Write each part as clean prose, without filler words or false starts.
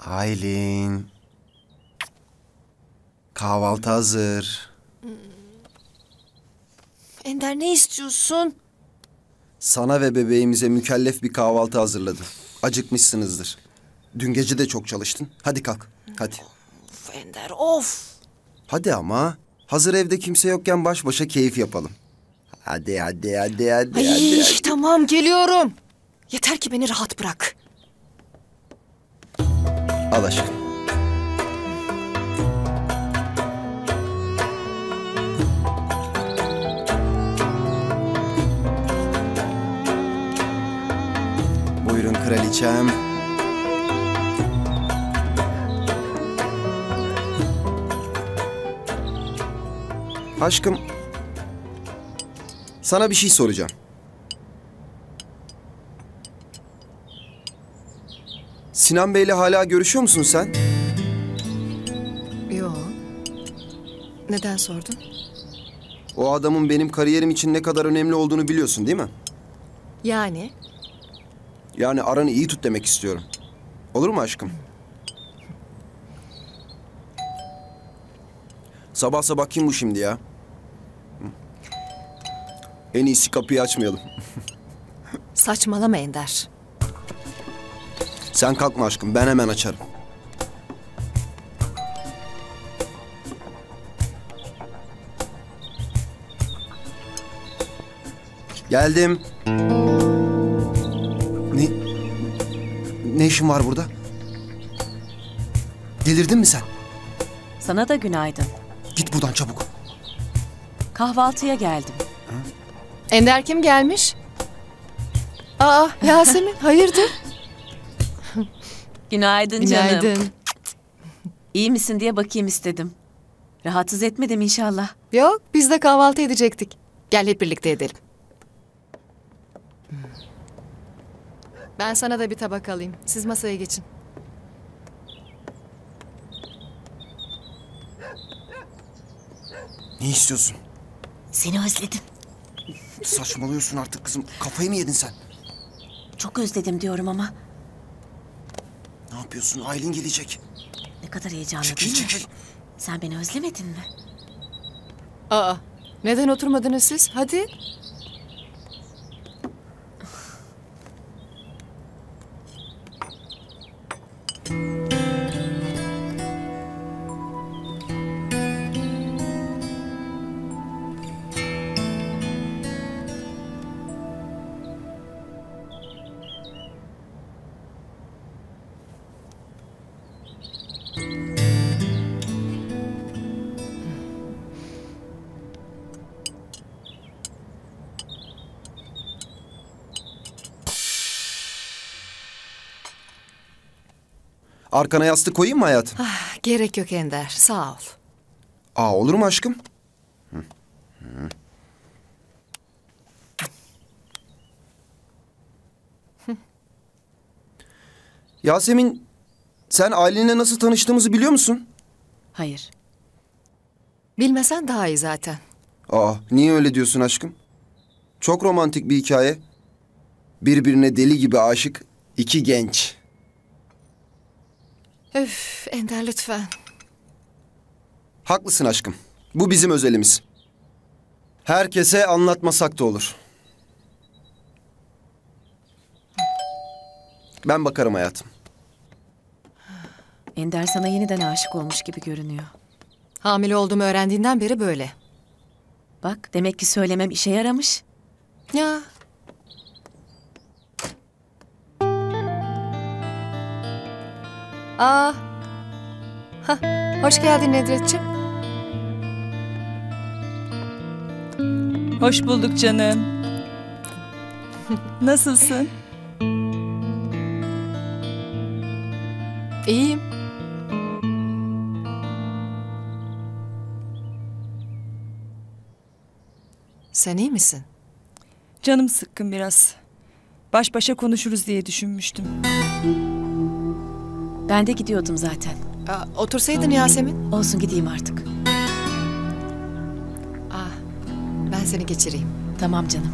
Aylin. Kahvaltı hazır. Ender ne istiyorsun? Sana ve bebeğimize mükellef bir kahvaltı hazırladım. Acıkmışsınızdır. Dün gece de çok çalıştın. Hadi kalk. Hadi. Of Ender of. Hadi ama. Hazır evde kimse yokken baş başa keyif yapalım. Hadi. Ay, tamam geliyorum. Yeter ki beni rahat bırak. Al aşkım. Buyurun kraliçem. Aşkım, sana bir şey soracağım. Sinan Bey'le hala görüşüyor musun sen? Yo. Neden sordun? O adamın benim kariyerim için ne kadar önemli olduğunu biliyorsun değil mi? Yani? Yani aranı iyi tut demek istiyorum. Olur mu aşkım? Sabah sabah kim bu şimdi ya? En iyisi kapıyı açmayalım. Saçmalama Ender. Sen kalkma aşkım, ben hemen açarım. Geldim. Ne işin var burada? Delirdin mi sen? Sana da günaydın. Git buradan çabuk. Kahvaltıya geldim. Ender kim gelmiş? Aa Yasemin hayırdır? Günaydın canım. Günaydın. İyi misin diye bakayım istedim. Rahatsız etmedim inşallah. Yok biz de kahvaltı edecektik. Gel hep birlikte edelim. Ben sana da bir tabak alayım. Siz masaya geçin. Ne istiyorsun? Seni özledim. Saçmalıyorsun artık kızım. Kafayı mı yedin sen? Çok özledim diyorum ama. Ne yapıyorsun? Aylin gelecek. Ne kadar heyecanlı Çekil değil mi? çekil. Sen beni özlemedin mi? Aa neden oturmadınız siz? Hadi. Arkana yastık koyayım mı hayatım? Ah, gerek yok Ender sağ ol. Aa, olur mu aşkım? Yasemin, sen Aylin'le nasıl tanıştığımızı biliyor musun? Hayır. Bilmesen daha iyi zaten. Aa, niye öyle diyorsun aşkım? Çok romantik bir hikaye. Birbirine deli gibi aşık iki genç. Öf Ender lütfen. Haklısın aşkım. Bu bizim özelimiz. Herkese anlatmasak da olur. Ben bakarım hayatım. Ender sana yeniden aşık olmuş gibi görünüyor. Hamile olduğumu öğrendiğinden beri böyle. Bak demek ki söylemem işe yaramış. Ya. Aa. Hah, hoş geldin Nedretciğim. Hoş bulduk canım. Nasılsın? İyiyim. Sen iyi misin? Canım sıkkın biraz. Baş başa konuşuruz diye düşünmüştüm. Ben de gidiyordum zaten. Aa, otursaydın Yasemin. Olsun gideyim artık. Aa, ben seni geçireyim. Tamam canım.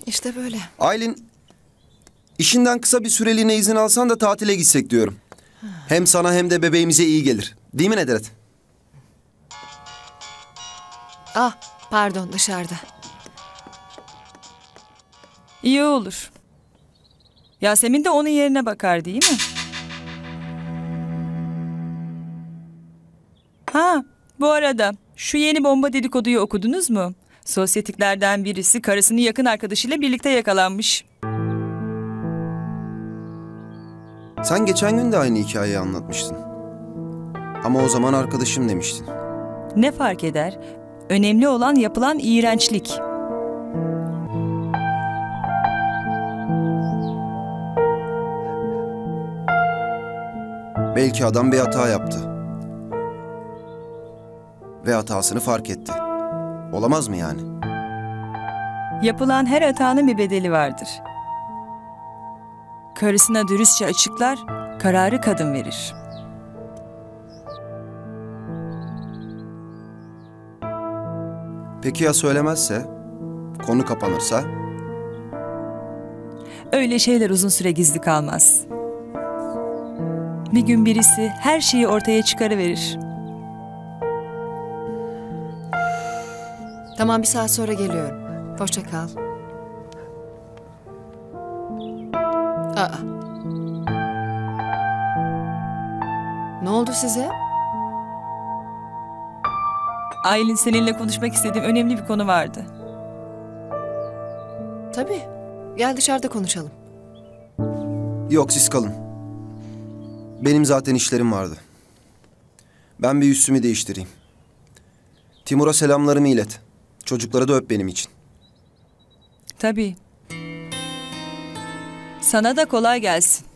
İşte böyle. Aylin, işinden kısa bir süreliğine izin alsan da tatile gitsek diyorum. Hem sana hem de bebeğimize iyi gelir. Değil mi Nedret? Ah, pardon, dışarıda. İyi olur. Yasemin de onun yerine bakar değil mi? Ha, bu arada şu yeni bomba dedikoduyu okudunuz mu? Sosyetiklerden birisi karısının yakın arkadaşıyla birlikte yakalanmış. Sen geçen gün de aynı hikayeyi anlatmıştın. Ama o zaman arkadaşım demiştin. Ne fark eder? Önemli olan yapılan iğrençlik. Belki adam bir hata yaptı. Ve hatasını fark etti. Olamaz mı yani? Yapılan her hatanın bir bedeli vardır. Karısına dürüstçe açıklar, kararı kadın verir. Peki ya söylemezse? Konu kapanırsa? Öyle şeyler uzun süre gizli kalmaz. Bir gün birisi her şeyi ortaya çıkarıverir. Tamam, bir saat sonra geliyorum. Hoşça kal. Aa. Ne oldu size? Aylin, seninle konuşmak istediğim önemli bir konu vardı. Tabii. Gel dışarıda konuşalım. Yok, siz kalın. Benim zaten işlerim vardı. Ben bir üstümü değiştireyim. Timur'a selamlarımı ilet. Çocukları da öp benim için. Tabii. Sana da kolay gelsin.